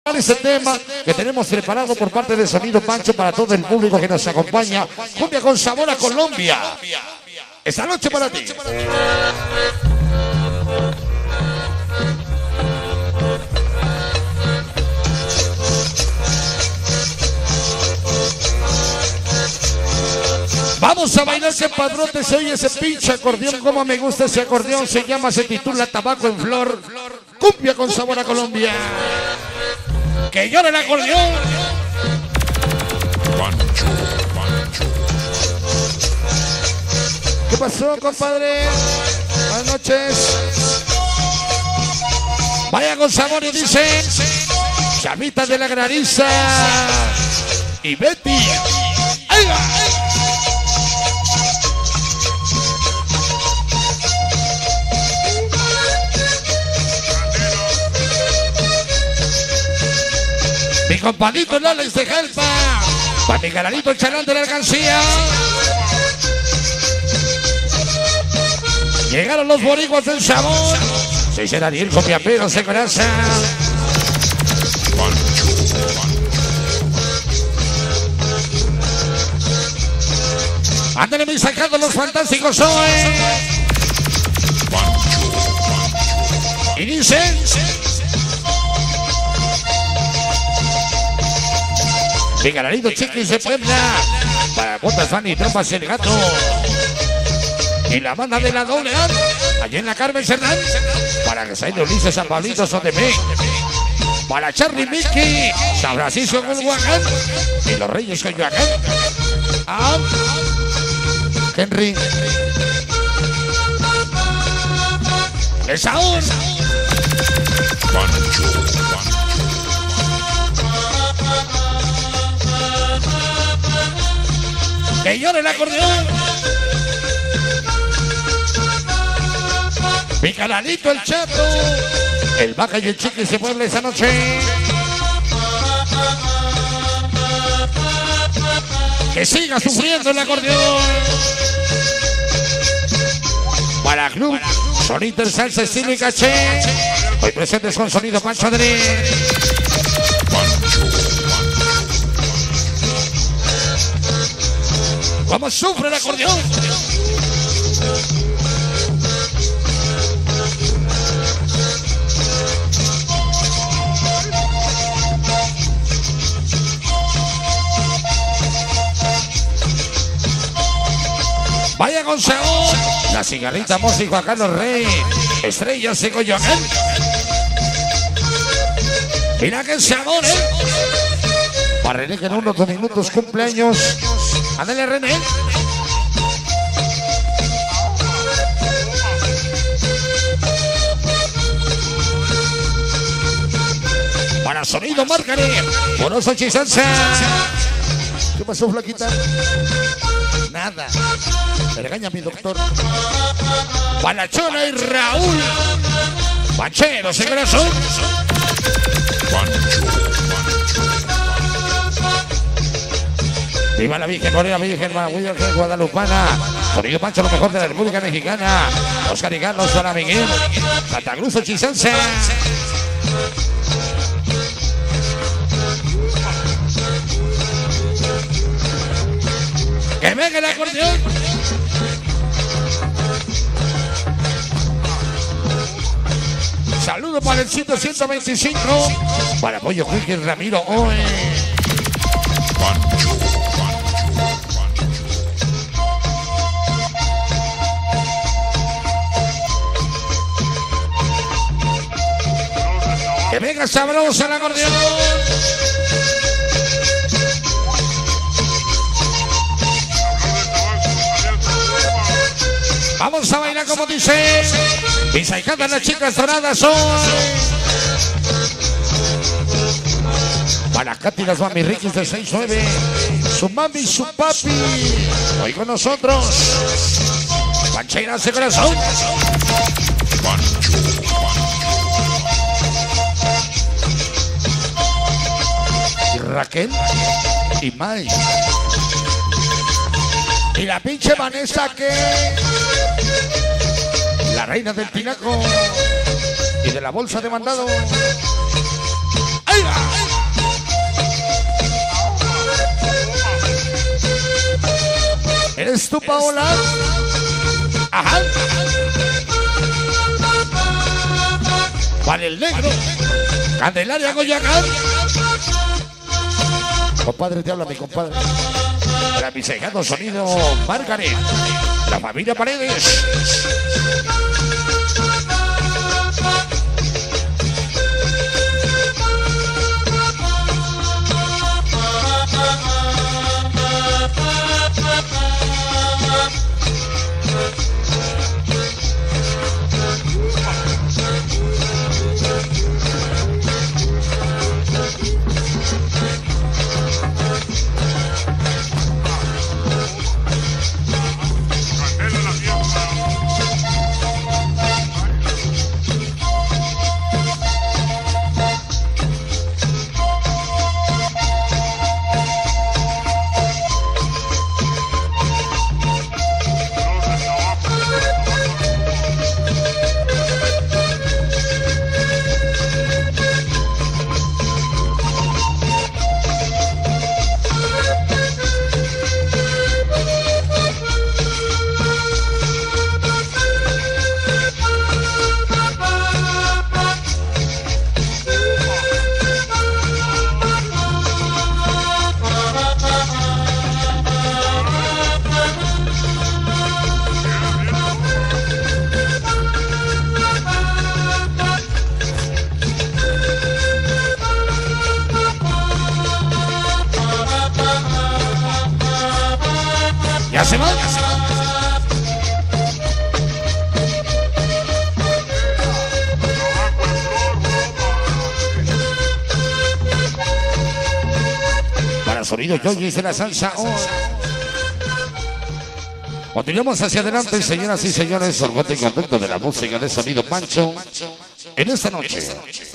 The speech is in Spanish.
Este tema que tenemos preparado por parte de Sonido Pancho para todo el público que nos acompaña. Cumbia con sabor a Colombia. Esta noche para ti. Vamos a bailar ese padrote, se oye ese pinche acordeón, como me gusta ese acordeón, se titula Tabaco en Flor, cumbia con sabor a Colombia. Que llore el acordeón. Pancho, Pancho. ¿Qué pasó, compadre? Buenas noches. Vaya con sabor y dice Chamita de la Graniza y Betty. ¡Ahí va! Mi compadito el Alex de Jalpa, para mi canalito el Charlán de la Alcancía. Llegaron los boricuas del sabor. Se será Daniel Copiapero, se coraza. Ándale, mis sacando los fantásticos hoy. Y dicen. Mi canalito Chiquis de Puebla, para botas fan y tropas el gato. Y la banda de la doble A, allí en la Carmen Cerdán, para que se de Ulises San Pablito Sotepec, para Charlie Mickey, San Francisco Culhuacán y los Reyes Coyoacán. Ah, Henry. Esaúl. Pancho. Que llore el acordeón. Mi canalito el Chato, el Baja y el Chiqui se mueble esa noche. Que siga sufriendo el acordeón. Para Club Sonido Salsa Estilo y Caché, hoy presentes con Sonido Pancho Adri. ¿Cómo sufre el acordeón? Vaya con sabor. La cigarrita Mossi Juan Carlos Rey, Estrellas de Coyoacán. Mira qué sabor, Para René, que en unos 2 minutos cumpleaños. Ándale, René. Para Sonido Márcare, Poroso Chisanza. ¿Qué pasó, flaquita? Nada. Me regaña mi doctor. Para Chona y Raúl. Pancheros en corazón. Viva la Virgen, Corea Virgen, Guadalupana. Sonido Pancho, lo mejor de la República Mexicana. Oscar y Carlos, para Miguel. Santa Cruz, Chisanza. Que venga el acordeón. Saludos para el 125. Para Pollo Quique Ramiro Oe. Que venga sabroso el acordeón. Vamos a bailar como dice. Pisa y cantan las chicas doradas hoy. Para Katy las mami Riquis de 6-9. Su mami y su papi. Hoy con nosotros. Pancheras de corazón. Y Raquel y May. Y la pinche Vanessa que la reina del tinaco y de la bolsa de mandado. ¡Ahí va! tu Paola. Ajá. Para el negro. Candelaria Goyacán. Compadre, te habla mi compadre. Para mi cejado sonido Margaret. La familia Paredes. Ya se va. Para sonido Yoyis de la salsa. Continuamos hacia adelante, señoras y señores, orgullo y contento de la música de sonido Pancho en esta noche.